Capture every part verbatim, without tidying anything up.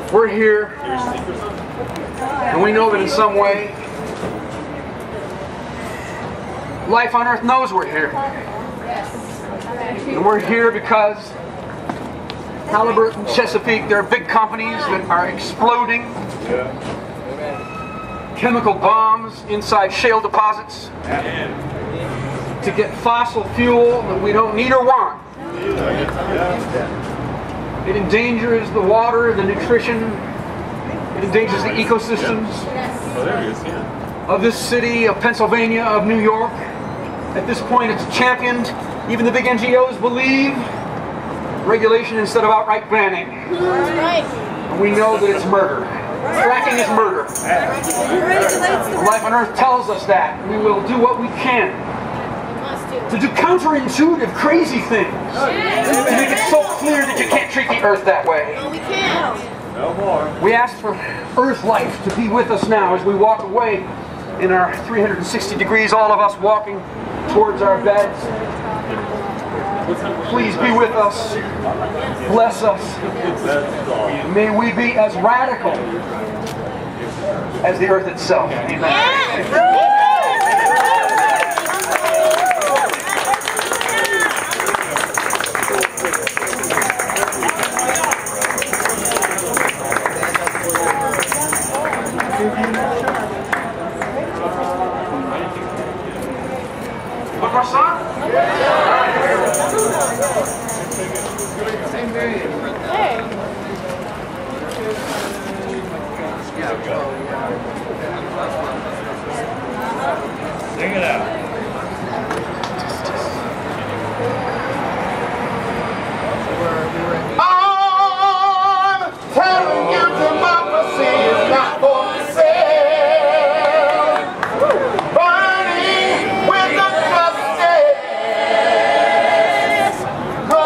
We're here, and we know that in some way, life on earth knows we're here. And we're here because Halliburton, Chesapeake, there are big companies that are exploding chemical bombs inside shale deposits to get fossil fuel that we don't need or want. It endangers the water, the nutrition, it endangers the ecosystems of this city, of Pennsylvania, of New York. At this point it's championed. Even the big N G Os believe regulation instead of outright banning. And we know that it's murder. Fracking is murder. Life on Earth tells us that. We will do what we can to do counterintuitive, crazy things. To make it so clear that you can't treat the Earth that way. No, we can't. No more. We ask for Earth life to be with us now as we walk away in our three hundred sixty degrees, all of us walking towards our beds. Please be with us. Bless us. May we be as radical as the earth itself. Amen. One more song? Hey. Sing it out. I'm telling you, democracy is not for sale. Burning with the justice. Go.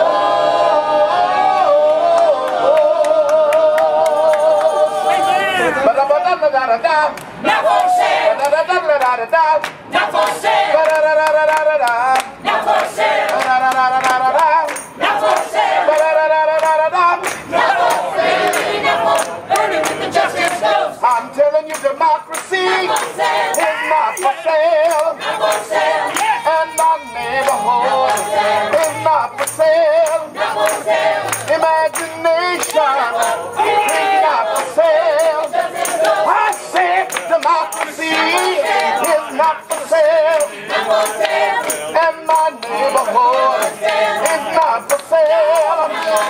Ba-da-ba-da-da-da-da. Not for sale. Ba-da-da-da-da-da-da. Not for sale. Ba-da-da-da-da-da-da. Not for sale. Ba-da-da-da-da-da-da. Not for sale. Ba-da-da-da-da-da-da. Not for sale. Not for burning with the justice goes. I'm telling you, democracy Not for sale. is not for sale. Not for sale. And my neighborhood is not for sale. Not for sale. Imagination is not for sale. I said democracy is not for sale. Not for sale. And my neighborhood is not for sale.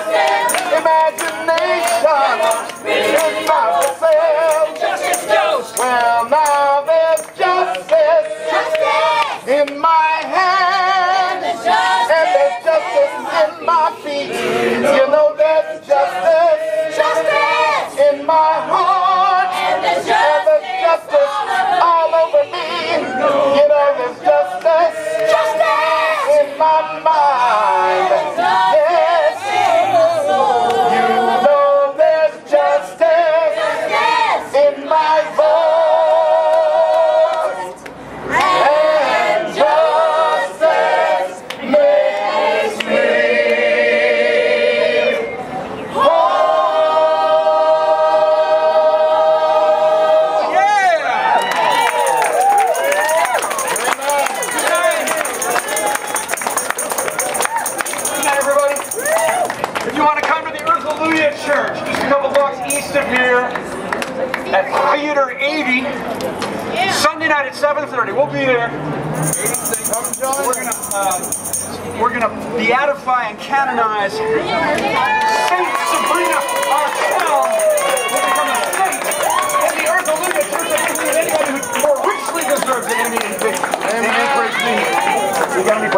Imagination is not for sale. Justice goes. Well, now there's justice in my hand, and there's justice in my feet. You know there's justice, justice in my heart, and there's justice all over me. You know there's justice, justice in my mind. Yes, you know there's justice in my voice, and justice makes me whole. Yeah! Good night, everybody. If you want to come to the Hallelujah Church, just a couple blocks east of here, at Theater eighty, Sunday night at seven thirty. We'll be there. We're gonna uh, we're gonna beatify and canonize Saint Sabrina Martel, who become a saint in the Hallelujah Church. I think there's anybody who more richly deserves it in the invitation. Amen. Praise be. We got any